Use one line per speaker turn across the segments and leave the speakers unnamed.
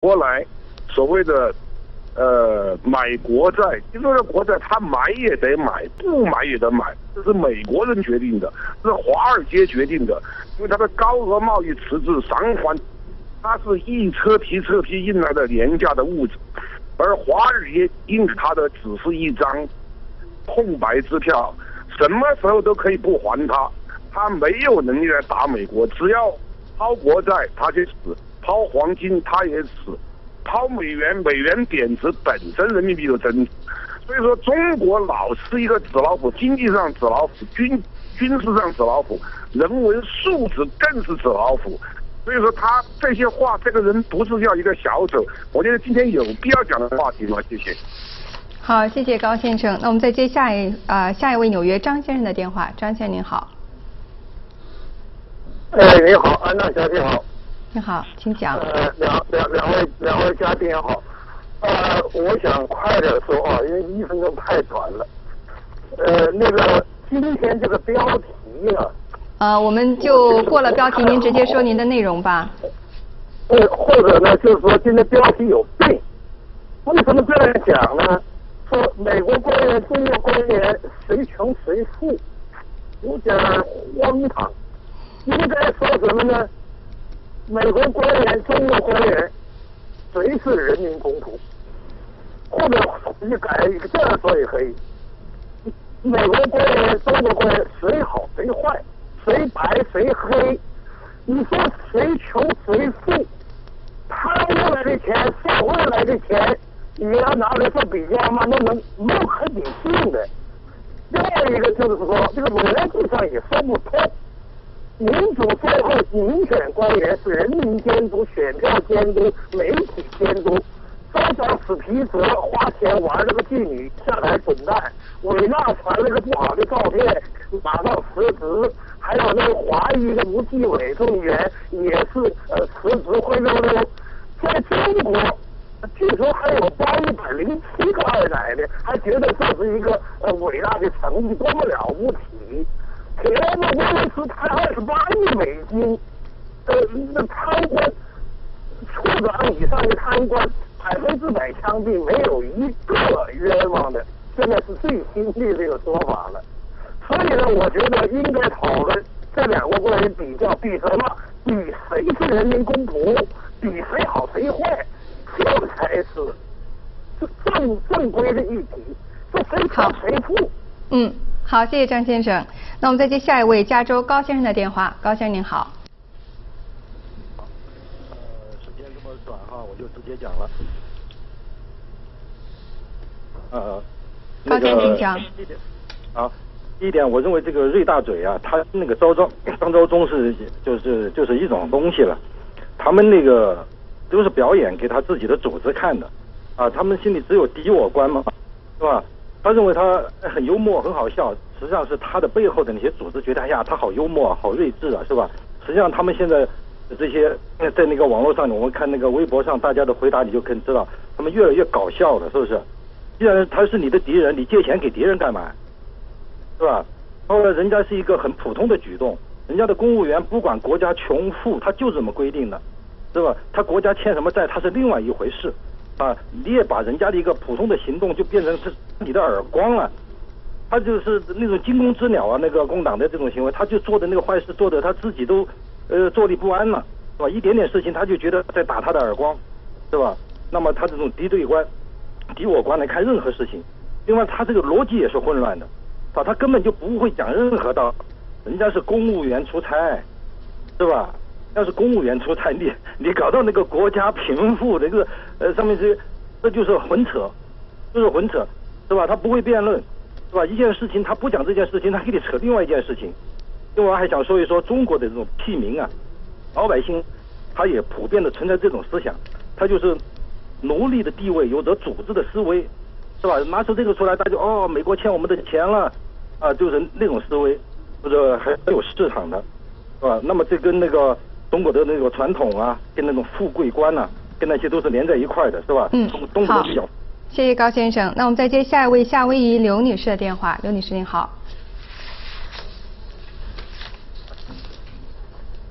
国来所谓的买国债，就说这国债他买也得买，不买也得买，这是美国人决定的，这是华尔街决定的，因为它的高额贸易赤字偿还，它是一车皮车皮印来的廉价的物质，而华尔街印给他的只是一张空白支票，什么时候都可以不还他，他没有能力来打美国，只要抛国债他就死，抛黄金他也死，抛美元，美元贬值本身人民币就增值，所以说中国老是一个纸老虎，经济上纸老虎，军事上纸老虎，人文素质更是纸老虎。所以说他这些话，这个人不是叫一个小丑。我觉得今天有必要讲的话题吗？谢谢。
好，谢谢高先生。那我们再接下一位纽约张先生的电话。张先生您好。
你好，安娜小姐好。
你好，请讲。
两位嘉宾好。我想快点说啊，因为1分钟太短了。那个今天这个标题啊。
我们就过了标题，您直接说您的内容吧。
或者呢，就是说今天标题有病。为什么这样讲呢？说美国官员、中国官员谁穷谁富，有点荒唐。应该说什么呢？美国官员、中国官员，谁是人民公仆？或者你改一个这样说也可以。美国官员、中国官员，谁好谁坏？谁白谁黑？你说谁穷谁富？贪污来的钱、受贿来的钱，你要拿来做比较吗？那能没有可比性的。另外一个就是说，这个逻辑上也说不通。民主社会民选官员是人民监督、选票监督、媒体监督。张小史皮泽花钱玩了个妓女下台滚蛋，韦纳传了个不好的照片，马上辞职。还有那个华裔的吴继伟众议员也是辞职灰溜溜。在中国，据说还有107个二奶的，还觉得这是一个伟大的成绩，多么了不起！铁路威尔斯贪28亿美金，那贪官，处长以上的贪官100%枪毙，没有一个冤枉的。现在是最新的这个说法了。所以呢，我觉得应该讨论这两个官员比较，比什么？比谁是人民公仆，比谁好谁坏，这才是正规的议题。这谁强谁富？
好，谢谢张先生。那我们再接下一位加州高先生的电话。高先生您好。
时间这么短哈，我就直接讲了。
高先生请讲。
第一点，我认为这个瑞大嘴啊，他那个张召忠就是一种东西了，他们那个都是表演给他自己的组织看的，他们心里只有敌我观嘛，是吧？他认为他很幽默很好笑，实际上是他的背后的那些组织觉得，哎呀，他好幽默好睿智啊，是吧？实际上他们现在这些在那个网络上，我们看那个微博上大家的回答，你就可以知道，他们越来越搞笑了，是不是？既然他是你的敌人，你借钱给敌人干嘛？是吧？后来人家是一个很普通的举动，人家的公务员不管国家穷富，他就这么规定的，是吧？他国家欠什么债，他是另外一回事，你也把人家的一个普通的行动就变成是你的耳光了，他就是那种惊弓之鸟啊，那个工党的这种行为，他就做的那个坏事做的他自己都坐立不安了，是吧？一点点事情他就觉得在打他的耳光，是吧？那么他这种敌对观、敌我观来看任何事情，另外他这个逻辑也是混乱的。他根本就不会讲任何道理，人家是公务员出差，是吧？要是公务员出差，你搞到那个国家贫富这个上面这就是混扯，是吧？他不会辩论，是吧？一件事情他不讲这件事情，他给你扯另外一件事情。另外还想说一说中国的这种屁民啊，老百姓他也普遍的存在这种思想，他就是奴隶的地位有着组织的思维。是吧？拿出这个出来，大家美国欠我们的钱了，就是那种思维，或者还有市场的，是吧？那么这跟那个中国的那个传统啊，跟那种富贵观啊，跟那些都是连在一块的，是吧？
好，谢谢高先生。那我们再接下一位夏威夷刘女士的电话。刘女士您好。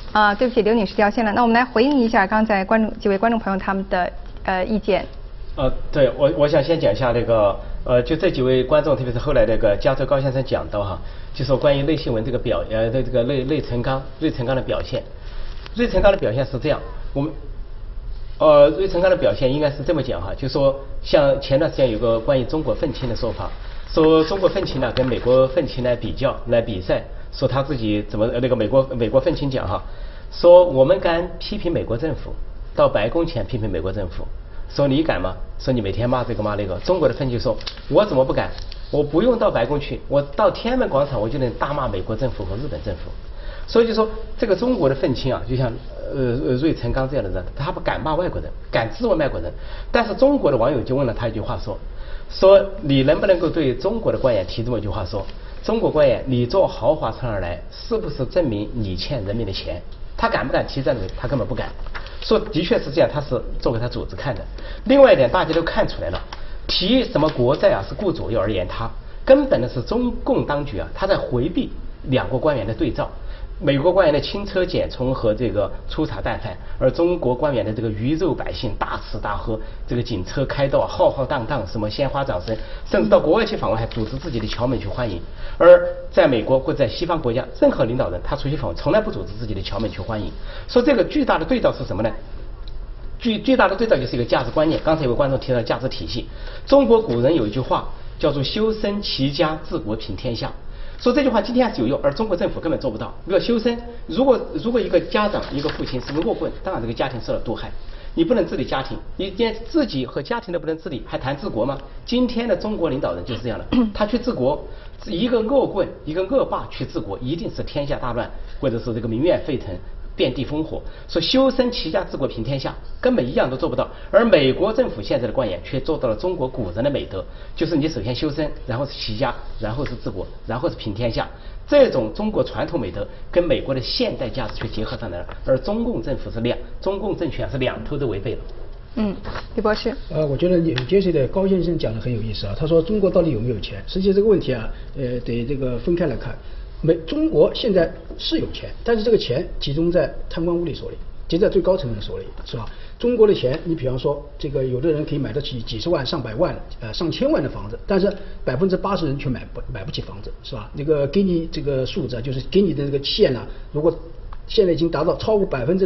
对不起，刘女士掉线了。那我们来回应一下刚才几位观众朋友他们的意见。
对，我想先讲一下那个就这几位观众，特别是后来那个加州高先生讲到哈，就说关于类新闻这个这个芮成钢的表现。芮成钢的表现是这样，我们芮成钢的表现应该是这么讲哈，就说像前段时间有个关于中国愤青的说法，说中国愤青呢跟美国愤青来比较来比赛，说他自己怎么那个美国愤青讲哈，说我们敢批评美国政府，到白宫前批评美国政府，说你敢吗？说你每天骂这个骂那个。中国的愤青说，我怎么不敢？我不用到白宫去，我到天安门广场我就能大骂美国政府和日本政府。所以就说这个中国的愤青啊，就像芮成钢这样的人，他不敢骂外国人，敢质问外国人。但是中国的网友就问了他一句话说你能不能够对中国的官员提这么一句话说，中国官员你坐豪华车而来，是不是证明你欠人民的钱？他敢不敢提这样的？他根本不敢。说的确是这样，他是做给他组织看的。另外一点，大家都看出来了，提什么国债啊是顾左右而言他，根本的是中共当局啊，他在回避两国官员的对照。美国官员的轻车简从和这个粗茶淡饭，而中国官员的这个鱼肉百姓大吃大喝，这个警车开道浩浩荡荡，什么鲜花掌声，甚至到国外去访问还组织自己的侨民去欢迎。而在美国或者在西方国家，任何领导人他出去访问从来不组织自己的侨民去欢迎。说这个巨大的对照是什么呢？巨大的对照就是一个价值观念。刚才有个观众提到的价值体系，中国古人有一句话叫做修身齐家治国平天下。说这句话今天还是有用，而中国政府根本做不到。比如修身，如果一个家长一个父亲是个恶棍，当然这个家庭受了毒害。你不能治理家庭，你连自己和家庭都不能治理，还谈治国吗？今天的中国领导人就是这样的，他去治国，一个恶棍一个恶霸去治国，一定是天下大乱，或者是这个民怨沸腾，遍地烽火。说修身齐家治国平天下，根本一样都做不到。而美国政府现在的官员却做到了中国古人的美德，就是你首先修身，然后是齐家，然后是治国，然后是平天下。这种中国传统美德跟美国的现代价值却结合上来了，而中共政权是两头都违背了。
李博士，
我觉得90的高先生讲的很有意思啊。他说中国到底有没有钱？实际这个问题啊，得这个分开来看。中国现在是有钱，但是这个钱集中在贪官污吏手里，集中在最高层人手里，是吧？中国的钱，你比方说这个有的人可以买得起几十万、上百万、上千万的房子，但是80%人却买不起房子，是吧？那个给你这个数字，就是给你的这个线呢，如果现在已经达到超过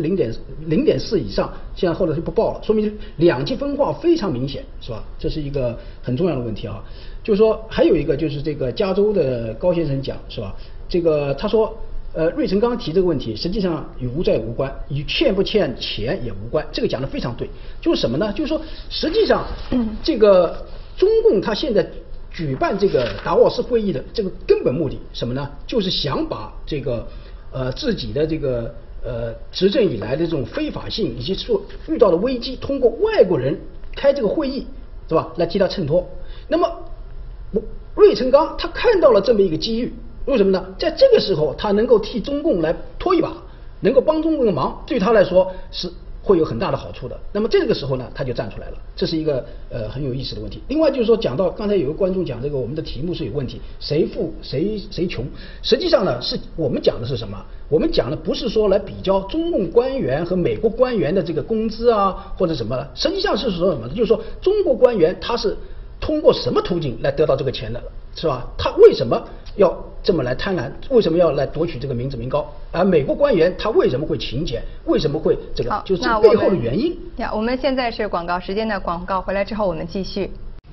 0.4%以上，现在后来就不报了，说明两极分化非常明显，是吧？这是一个很重要的问题啊。就是说还有一个就是这个加州的高先生讲，是吧？这个他说芮成钢提这个问题，实际上与无债无关，与欠不欠钱也无关。这个讲得非常对，就是什么呢？就是说，实际上，这个中共他现在举办这个达沃斯会议的这个根本目的什么呢？就是想把这个自己的这个执政以来的这种非法性以及所遇到的危机，通过外国人开这个会议，是吧？来替他衬托。那么芮成钢他看到了这么一个机遇。为什么呢？在这个时候，他能够替中共来拖一把，能够帮中共的忙，对他来说是会有很大的好处的。那么这个时候呢，他就站出来了，这是一个很有意思的问题。另外就是说，讲到刚才有个观众讲这个我们的题目是有问题，谁富谁穷？实际上呢，是我们讲的是什么？我们讲的不是说来比较中共官员和美国官员的这个工资啊或者什么，实际上是说什么？就是说中国官员他是通过什么途径来得到这个钱的，是吧？他为什么要这么来贪婪？为什么要来夺取这个民脂民膏？而美国官员他为什么会勤俭？为什么会这个？就是这背后的原因。
我们现在是广告时间的广告，回来之后我们继续。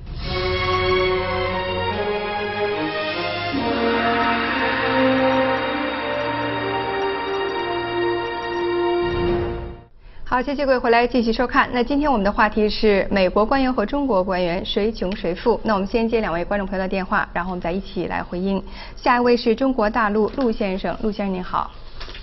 好，谢谢各位回来继续收看。那今天我们的话题是美国官员和中国官员谁穷谁富？那我们先接两位观众朋友的电话，然后我们再一起来回应。下一位是中国大陆陆先生，陆先生您好。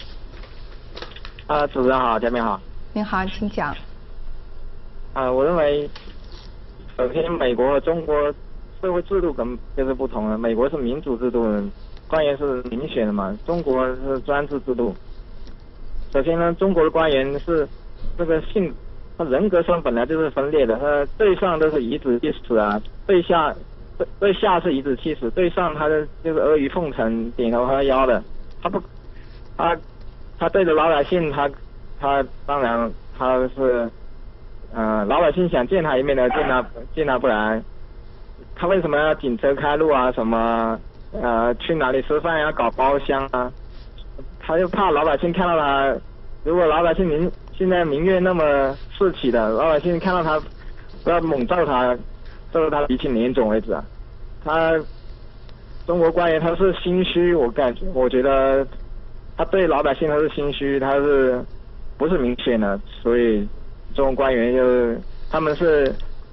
主持人好，嘉宾好。
您好，请讲。
我认为，首先美国和中国社会制度就是不同的。美国是民主制度，官员是民选的嘛，中国是专制制度。首先呢，中国的官员是这个他人格上本来就是分裂的，他对上都是颐指气使啊，对下是颐指气使，对上他的就是阿谀奉承、点头哈腰的，他他对着老百姓，他当然他是，老百姓想见他一面的见他不来，他为什么要警车开路啊？什么去哪里吃饭呀？搞包厢啊？他就怕老百姓看到他，如果老百姓现在民怨那么四起的，老百姓看到他都要猛揍他，揍到他鼻青脸肿为止啊！他中国官员他是心虚，我觉得他对老百姓他是心虚，他是不是明显的？所以中国官员他们是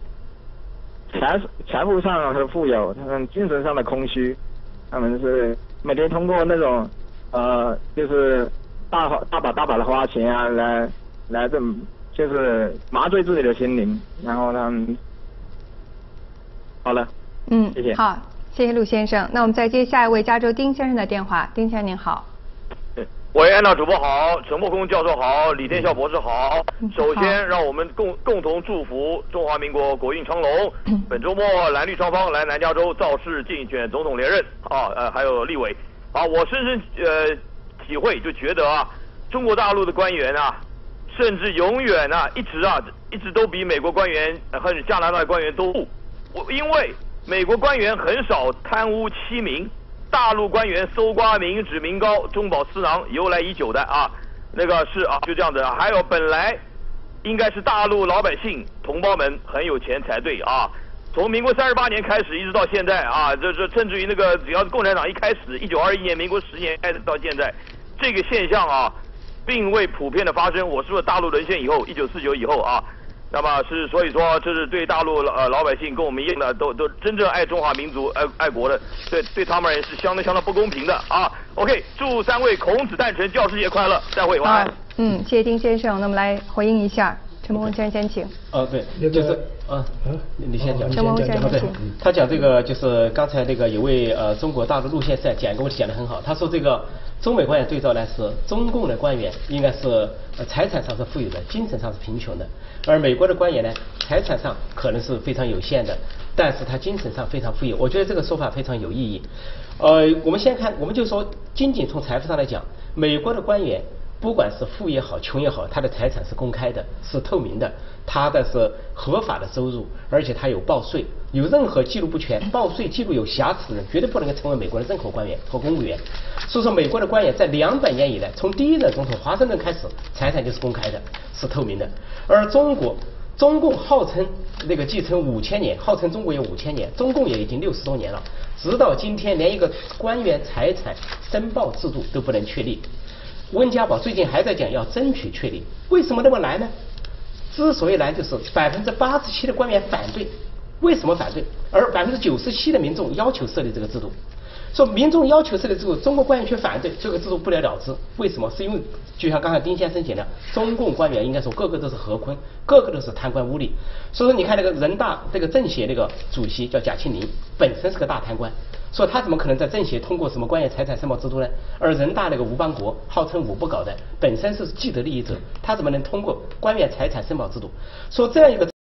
财富上的富有，他们精神上的空虚，他们是每天通过那种就是大把的花钱啊，来就是麻醉自己的心灵，然后他们好了，谢谢。
好，谢谢陆先生。那我们再接下一位加州丁先生的电话，丁先生您好。
喂，安娜主播好，陈默空教授好，李天笑博士好。首先，让我们共同祝福中华民国国运昌隆。本周末蓝绿双方来南加州造势竞选总统连任啊，还有立委。啊，我深深体会，就觉得啊，中国大陆的官员啊，甚至永远啊，一直都比美国官员和加拿大的官员都不。因为美国官员很少贪污欺民。大陆官员搜刮民脂民膏、中饱私囊，由来已久的啊，那个是啊，就这样子。还有本来应该是大陆老百姓同胞们很有钱才对啊。从民国38年开始一直到现在啊，这甚至于那个只要是共产党一开始，1921年民国10年开始到现在，这个现象啊，并未普遍的发生。我说大陆沦陷以后，1949以后啊。那么是，所以说这是对大陆老百姓跟我们一样的，都真正爱中华民族、爱国的，对他们而言是相当不公平的啊。OK， 祝3位孔子诞辰教师节快乐，再会，晚安。
谢谢丁先生，那我们来回应一下。陈默空先生先请。
对，就是你先讲。
陈默空先生请。
他讲这个就是刚才那个有位中国大陆陆先生讲一个问题讲得很好，他说这个中美官员对照呢是中共的官员应该是财产上是富有的，精神上是贫穷的，而美国的官员呢财产上可能是非常有限的，但是他精神上非常富有。我觉得这个说法非常有意义。我们先看，我们就说仅仅从财富上来讲，美国的官员不管是富也好穷也好，他的财产是公开的，是透明的，他的是合法的收入，而且他有报税，有任何记录不全、报税记录有瑕疵的人，绝对不能够成为美国的任何官员和公务员。所以说，美国的官员在200年以来，从第一任总统华盛顿开始，财产就是公开的，是透明的。而中共号称那个继承5000年，号称中国有5000年，中共也已经60多年了，直到今天连一个官员财产申报制度都不能确立。温家宝最近还在讲要争取确立，为什么那么难呢？之所以难，就是87%的官员反对。为什么反对？而97%的民众要求设立这个制度。说民众要求设立制度，中国官员却反对，这个制度不了了之。为什么？是因为就像刚才丁先生讲的，中共官员应该说个个都是河坤，个个都是贪官污吏。所以说你看那个人大这个政协那个主席叫贾庆林，本身是个大贪官，所以他怎么可能在政协通过什么官员财产申报制度呢？而人大那个吴邦国号称五不搞的，本身是既得利益者，他怎么能通过官员财产申报制度？说这样一个